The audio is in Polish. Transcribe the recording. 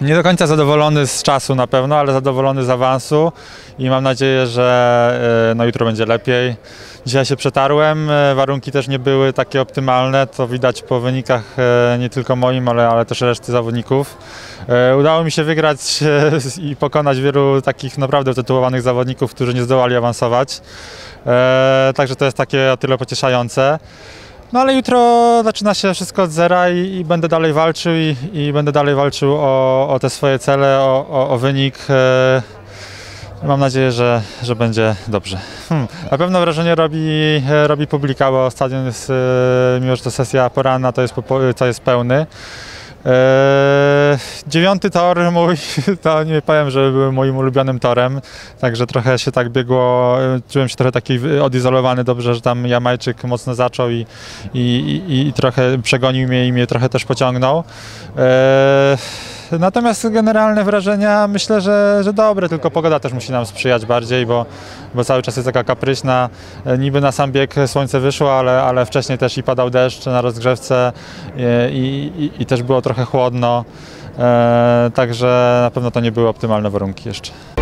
Nie do końca zadowolony z czasu na pewno, ale zadowolony z awansu i mam nadzieję, że no, jutro będzie lepiej. Dzisiaj się przetarłem, warunki też nie były takie optymalne, to widać po wynikach nie tylko moim, ale też reszty zawodników. Udało mi się wygrać i pokonać wielu takich naprawdę utytułowanych zawodników, którzy nie zdołali awansować. Także to jest takie o tyle pocieszające. No ale jutro zaczyna się wszystko od zera i będę dalej walczył i będę dalej walczył o te swoje cele, o wynik. Mam nadzieję, że będzie dobrze. Na pewno wrażenie robi publika, bo stadion jest, mimo że to sesja poranna, to jest pełny. 9. tor mój, to nie powiem, że był moim ulubionym torem, także trochę się tak biegło, czułem się trochę taki odizolowany, dobrze, że tam Jamajczyk mocno zaczął i trochę przegonił mnie i mnie trochę też pociągnął. Natomiast generalne wrażenia myślę, że dobre, tylko pogoda też musi nam sprzyjać bardziej, bo cały czas jest taka kapryśna. Niby na sam bieg słońce wyszło, ale wcześniej też i padał deszcz na rozgrzewce i też było trochę chłodno. Także na pewno to nie były optymalne warunki jeszcze.